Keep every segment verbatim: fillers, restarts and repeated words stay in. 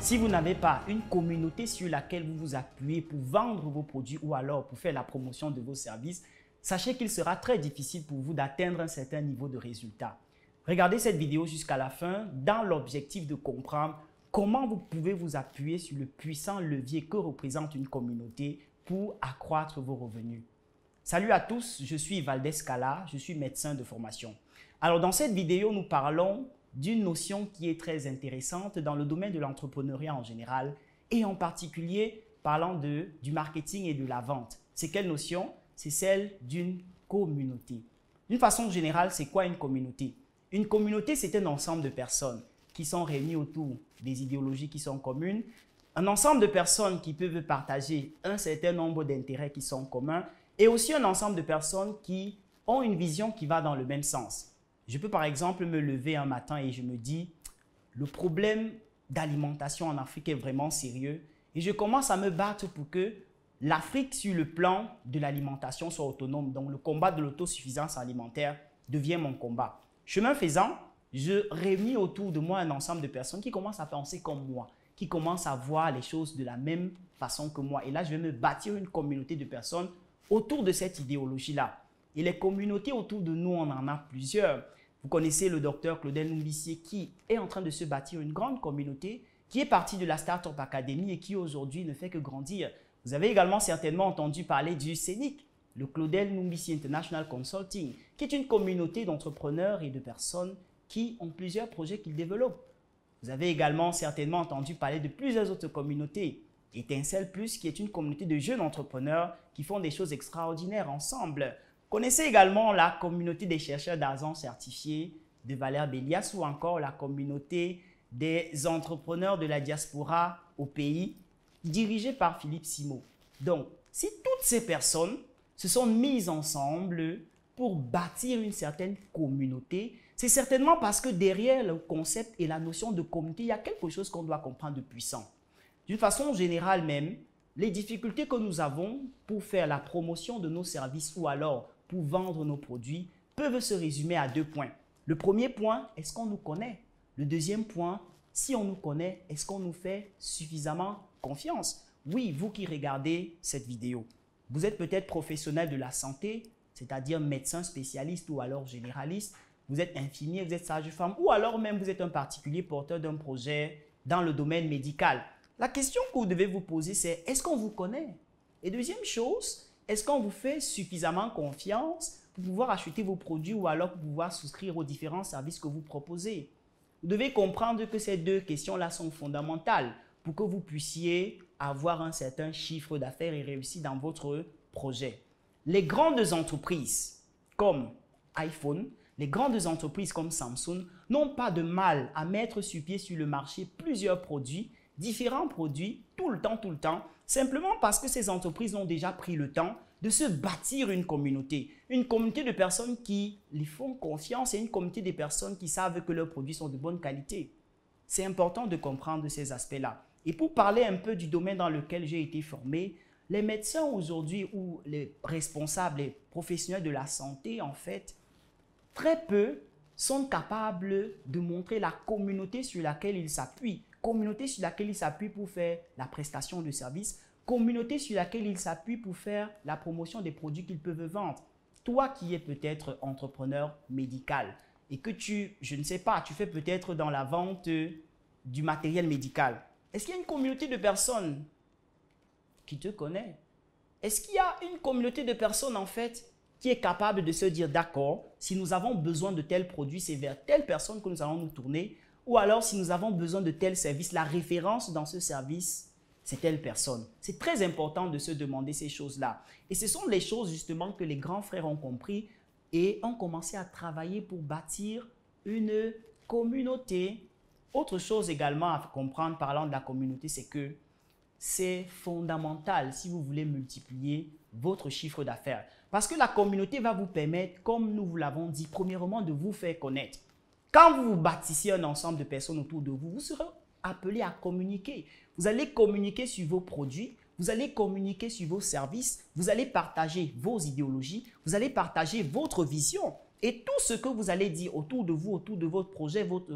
Si vous n'avez pas une communauté sur laquelle vous vous appuyez pour vendre vos produits ou alors pour faire la promotion de vos services, sachez qu'il sera très difficile pour vous d'atteindre un certain niveau de résultat. Regardez cette vidéo jusqu'à la fin dans l'objectif de comprendre comment vous pouvez vous appuyer sur le puissant levier que représente une communauté pour accroître vos revenus. Salut à tous, je suis Valdez Cala, je suis médecin de formation. Alors dans cette vidéo, nous parlons d'une notion qui est très intéressante dans le domaine de l'entrepreneuriat en général et en particulier parlant de, du marketing et de la vente. C'est quelle notion? C'est celle d'une communauté. D'une façon générale, c'est quoi une communauté? Une communauté, c'est un ensemble de personnes qui sont réunies autour des idéologies qui sont communes, un ensemble de personnes qui peuvent partager un certain nombre d'intérêts qui sont communs et aussi un ensemble de personnes qui ont une vision qui va dans le même sens. Je peux par exemple me lever un matin et je me dis, le problème d'alimentation en Afrique est vraiment sérieux et je commence à me battre pour que l'Afrique sur le plan de l'alimentation soit autonome. Donc le combat de l'autosuffisance alimentaire devient mon combat. Chemin faisant, je réunis autour de moi un ensemble de personnes qui commencent à penser comme moi, qui commencent à voir les choses de la même façon que moi. Et là, je vais me bâtir une communauté de personnes autour de cette idéologie-là. Et les communautés autour de nous, on en a plusieurs. Vous connaissez le docteur Claudel Numbissier qui est en train de se bâtir une grande communauté, qui est partie de la Startup Academy et qui aujourd'hui ne fait que grandir. Vous avez également certainement entendu parler du C E N I C, le Claudel Numbissier International Consulting, qui est une communauté d'entrepreneurs et de personnes qui ont plusieurs projets qu'ils développent. Vous avez également certainement entendu parler de plusieurs autres communautés. Étincelle Plus, qui est une communauté de jeunes entrepreneurs qui font des choses extraordinaires ensemble. Connaissez également la communauté des chercheurs d'argent certifiés de Valère Bélias ou encore la communauté des entrepreneurs de la diaspora au pays dirigée par Philippe Simo. Donc, si toutes ces personnes se sont mises ensemble pour bâtir une certaine communauté, c'est certainement parce que derrière le concept et la notion de communauté, il y a quelque chose qu'on doit comprendre de puissant. D'une façon générale même, les difficultés que nous avons pour faire la promotion de nos services ou alors pour vendre nos produits peuvent se résumer à deux points. Le premier point, est-ce qu'on nous connaît? Le deuxième point, si on nous connaît, est-ce qu'on nous fait suffisamment confiance? Oui, vous qui regardez cette vidéo, vous êtes peut-être professionnel de la santé, c'est-à-dire médecin spécialiste ou alors généraliste, vous êtes infirmier, vous êtes sage-femme ou alors même vous êtes un particulier porteur d'un projet dans le domaine médical. La question que vous devez vous poser, c'est est-ce qu'on vous connaît? Et deuxième chose, est-ce qu'on vous fait suffisamment confiance pour pouvoir acheter vos produits ou alors pour pouvoir souscrire aux différents services que vous proposez? Vous devez comprendre que ces deux questions-là sont fondamentales pour que vous puissiez avoir un certain chiffre d'affaires et réussir dans votre projet. Les grandes entreprises comme iPhone, les grandes entreprises comme Samsung n'ont pas de mal à mettre sur pied sur le marché plusieurs produits, différents produits, tout le temps, tout le temps, simplement parce que ces entreprises ont déjà pris le temps de se bâtir une communauté. Une communauté de personnes qui les font confiance et une communauté de personnes qui savent que leurs produits sont de bonne qualité. C'est important de comprendre ces aspects-là. Et pour parler un peu du domaine dans lequel j'ai été formé, les médecins aujourd'hui ou les responsables, les professionnels de la santé, en fait, très peu sont capables de montrer la communauté sur laquelle ils s'appuient. Communauté sur laquelle ils s'appuient pour faire la prestation de services, communauté sur laquelle ils s'appuient pour faire la promotion des produits qu'ils peuvent vendre. Toi qui es peut-être entrepreneur médical et que tu, je ne sais pas, tu fais peut-être dans la vente du matériel médical. Est-ce qu'il y a une communauté de personnes qui te connaît? Est-ce qu'il y a une communauté de personnes en fait qui est capable de se dire d'accord, si nous avons besoin de tel produit, c'est vers telle personne que nous allons nous tourner? Ou alors, si nous avons besoin de tel service, la référence dans ce service, c'est telle personne. C'est très important de se demander ces choses-là. Et ce sont les choses justement que les grands frères ont compris et ont commencé à travailler pour bâtir une communauté. Autre chose également à comprendre parlant de la communauté, c'est que c'est fondamental si vous voulez multiplier votre chiffre d'affaires. Parce que la communauté va vous permettre, comme nous vous l'avons dit, premièrement, de vous faire connaître. Quand vous vous bâtissez un ensemble de personnes autour de vous, vous serez appelé à communiquer. Vous allez communiquer sur vos produits, vous allez communiquer sur vos services, vous allez partager vos idéologies, vous allez partager votre vision. Et tout ce que vous allez dire autour de vous, autour de votre projet, votre,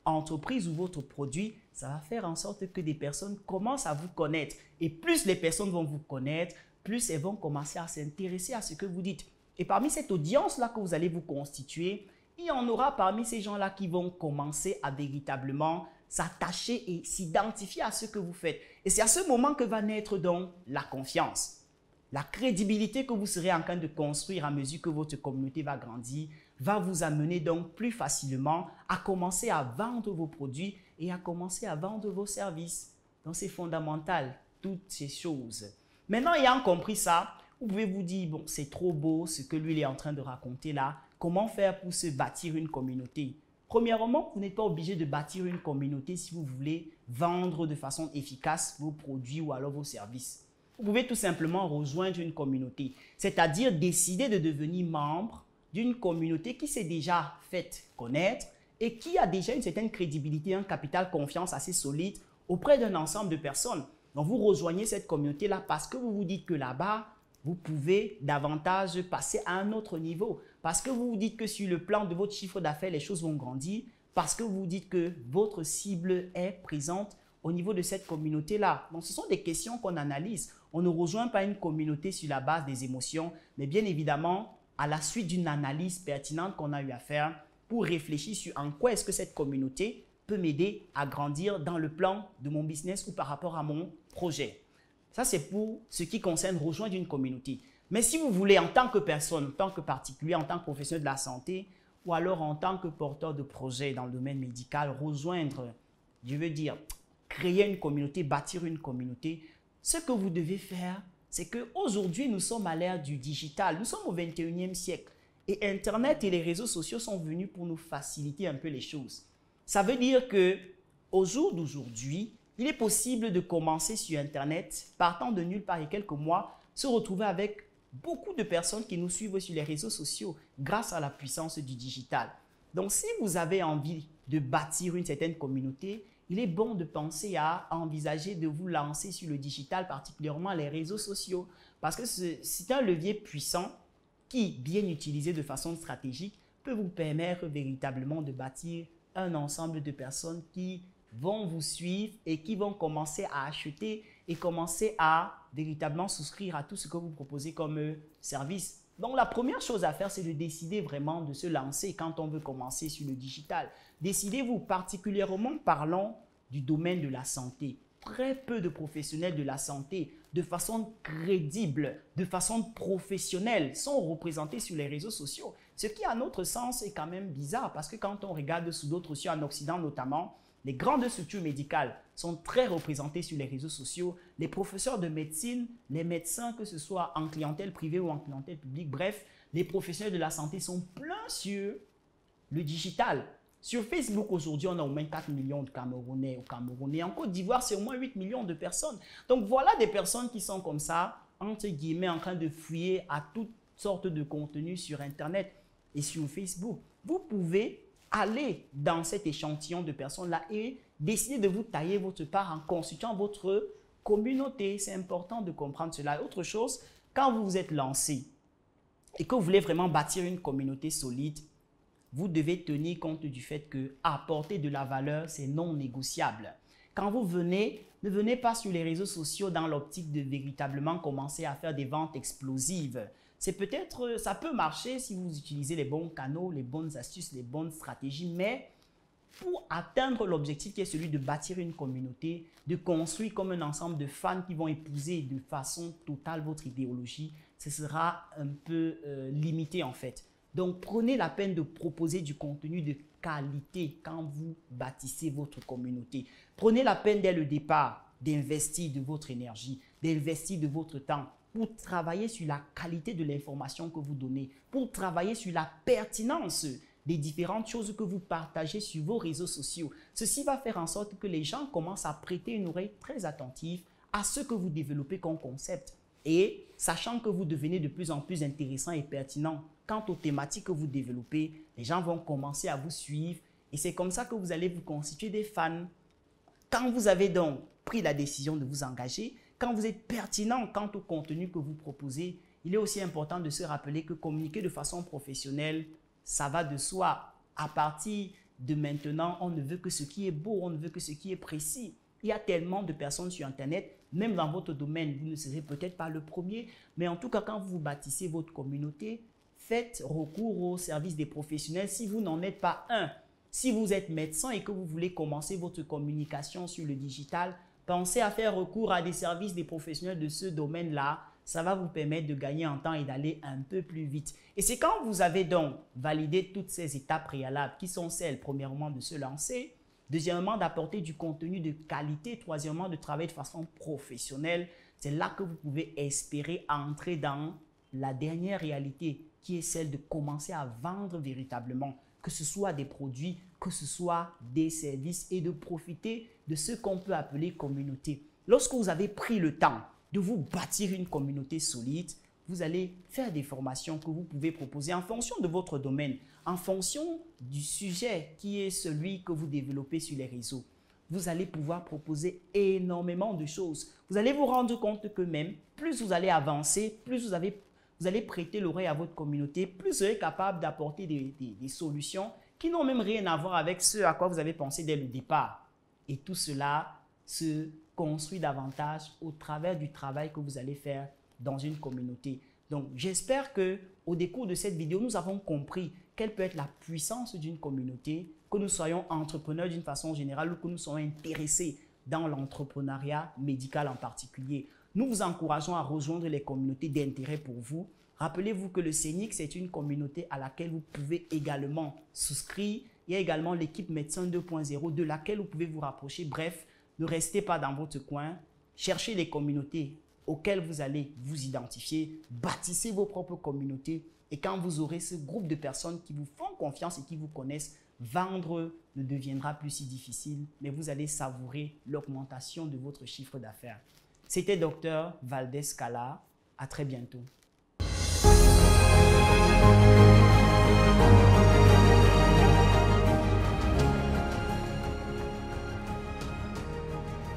entreprise ou votre produit, ça va faire en sorte que des personnes commencent à vous connaître. Et plus les personnes vont vous connaître, plus elles vont commencer à s'intéresser à ce que vous dites. Et parmi cette audience-là que vous allez vous constituer, il y en aura parmi ces gens-là qui vont commencer à véritablement s'attacher et s'identifier à ce que vous faites. Et c'est à ce moment que va naître donc la confiance. La crédibilité que vous serez en train de construire à mesure que votre communauté va grandir va vous amener donc plus facilement à commencer à vendre vos produits et à commencer à vendre vos services. Donc c'est fondamental, toutes ces choses. Maintenant, ayant compris ça, vous pouvez vous dire, bon, c'est trop beau ce que lui il est en train de raconter là. Comment faire pour se bâtir une communauté? Premièrement, vous n'êtes pas obligé de bâtir une communauté si vous voulez vendre de façon efficace vos produits ou alors vos services. Vous pouvez tout simplement rejoindre une communauté, c'est-à-dire décider de devenir membre d'une communauté qui s'est déjà faite connaître et qui a déjà une certaine crédibilité, un capital confiance assez solide auprès d'un ensemble de personnes. Donc, vous rejoignez cette communauté-là parce que vous vous dites que là-bas, vous pouvez davantage passer à un autre niveau. Parce que vous vous dites que sur le plan de votre chiffre d'affaires, les choses vont grandir. Parce que vous vous dites que votre cible est présente au niveau de cette communauté-là. Donc, ce sont des questions qu'on analyse. On ne rejoint pas une communauté sur la base des émotions, mais bien évidemment, à la suite d'une analyse pertinente qu'on a eu à faire pour réfléchir sur en quoi est-ce que cette communauté peut m'aider à grandir dans le plan de mon business ou par rapport à mon projet. Ça, c'est pour ce qui concerne rejoindre une communauté. Mais si vous voulez, en tant que personne, en tant que particulier, en tant que professionnel de la santé, ou alors en tant que porteur de projet dans le domaine médical, rejoindre, je veux dire, créer une communauté, bâtir une communauté, ce que vous devez faire, c'est qu'aujourd'hui, nous sommes à l'ère du digital. Nous sommes au vingt et unième siècle. Et Internet et les réseaux sociaux sont venus pour nous faciliter un peu les choses. Ça veut dire qu'au jour d'aujourd'hui, il est possible de commencer sur Internet, partant de nulle part et quelques mois, se retrouver avec beaucoup de personnes qui nous suivent sur les réseaux sociaux grâce à la puissance du digital. Donc, si vous avez envie de bâtir une certaine communauté, il est bon de penser à envisager de vous lancer sur le digital, particulièrement les réseaux sociaux, parce que c'est un levier puissant qui, bien utilisé de façon stratégique, peut vous permettre véritablement de bâtir un ensemble de personnes qui vont vous suivre et qui vont commencer à acheter et commencer à véritablement souscrire à tout ce que vous proposez comme euh, service. Donc, la première chose à faire, c'est de décider vraiment de se lancer quand on veut commencer sur le digital. Décidez-vous, particulièrement parlons du domaine de la santé. Très peu de professionnels de la santé, de façon crédible, de façon professionnelle, sont représentés sur les réseaux sociaux. Ce qui, à notre sens, est quand même bizarre parce que quand on regarde sous d'autres cieux, en Occident notamment, les grandes structures médicales sont très représentées sur les réseaux sociaux. Les professeurs de médecine, les médecins, que ce soit en clientèle privée ou en clientèle publique, bref, les professionnels de la santé sont pleins sur le digital. Sur Facebook, aujourd'hui, on a au moins quatre millions de Camerounais au Cameroun. Et en Côte d'Ivoire, c'est au moins huit millions de personnes. Donc, voilà des personnes qui sont comme ça, entre guillemets, en train de fouiller à toutes sortes de contenus sur Internet et sur Facebook. Vous pouvez aller dans cet échantillon de personnes-là et décider de vous tailler votre part en constituant votre communauté. C'est important de comprendre cela. Autre chose, quand vous vous êtes lancé et que vous voulez vraiment bâtir une communauté solide, vous devez tenir compte du fait que apporter de la valeur, c'est non négociable. Quand vous venez, ne venez pas sur les réseaux sociaux dans l'optique de véritablement commencer à faire des ventes explosives. C'est peut-être, ça peut marcher si vous utilisez les bons canaux, les bonnes astuces, les bonnes stratégies, mais pour atteindre l'objectif qui est celui de bâtir une communauté, de construire comme un ensemble de fans qui vont épouser de façon totale votre idéologie, ce sera un peu euh, limité en fait. Donc, prenez la peine de proposer du contenu de qualité quand vous bâtissez votre communauté. Prenez la peine dès le départ d'investir de votre énergie, d'investir de votre temps pour travailler sur la qualité de l'information que vous donnez, pour travailler sur la pertinence des différentes choses que vous partagez sur vos réseaux sociaux. Ceci va faire en sorte que les gens commencent à prêter une oreille très attentive à ce que vous développez comme concept. Et sachant que vous devenez de plus en plus intéressant et pertinent quant aux thématiques que vous développez, les gens vont commencer à vous suivre et c'est comme ça que vous allez vous constituer des fans. Quand vous avez donc pris la décision de vous engager, quand vous êtes pertinent quant au contenu que vous proposez, il est aussi important de se rappeler que communiquer de façon professionnelle, ça va de soi. À partir de maintenant, on ne veut que ce qui est beau, on ne veut que ce qui est précis. Il y a tellement de personnes sur Internet, même dans votre domaine, vous ne serez peut-être pas le premier, mais en tout cas, quand vous bâtissez votre communauté, faites recours au service des professionnels si vous n'en êtes pas un. Si vous êtes médecin et que vous voulez commencer votre communication sur le digital, pensez à faire recours à des services des professionnels de ce domaine-là. Ça va vous permettre de gagner en temps et d'aller un peu plus vite. Et c'est quand vous avez donc validé toutes ces étapes préalables qui sont celles, premièrement, de se lancer, deuxièmement, d'apporter du contenu de qualité, troisièmement, de travailler de façon professionnelle. C'est là que vous pouvez espérer entrer dans la dernière réalité qui est celle de commencer à vendre véritablement, que ce soit des produits, que ce soit des services et de profiter de ce qu'on peut appeler communauté. Lorsque vous avez pris le temps de vous bâtir une communauté solide, vous allez faire des formations que vous pouvez proposer en fonction de votre domaine, en fonction du sujet qui est celui que vous développez sur les réseaux. Vous allez pouvoir proposer énormément de choses. Vous allez vous rendre compte que même plus vous allez avancer, plus vous, avez, vous allez prêter l'oreille à votre communauté, plus vous serez capable d'apporter des, des, des solutions qui n'ont même rien à voir avec ce à quoi vous avez pensé dès le départ. Et tout cela se construit davantage au travers du travail que vous allez faire dans une communauté. Donc, j'espère qu'au décours de cette vidéo, nous avons compris quelle peut être la puissance d'une communauté, que nous soyons entrepreneurs d'une façon générale ou que nous soyons intéressés dans l'entrepreneuriat médical en particulier. Nous vous encourageons à rejoindre les communautés d'intérêt pour vous. Rappelez-vous que le CENIC, c'est une communauté à laquelle vous pouvez également souscrire. Il y a également l'équipe Médecin deux point zéro de laquelle vous pouvez vous rapprocher. Bref, ne restez pas dans votre coin. Cherchez les communautés auxquelles vous allez vous identifier. Bâtissez vos propres communautés. Et quand vous aurez ce groupe de personnes qui vous font confiance et qui vous connaissent, vendre ne deviendra plus si difficile, mais vous allez savourer l'augmentation de votre chiffre d'affaires. C'était Docteur Valdez Cala. À très bientôt.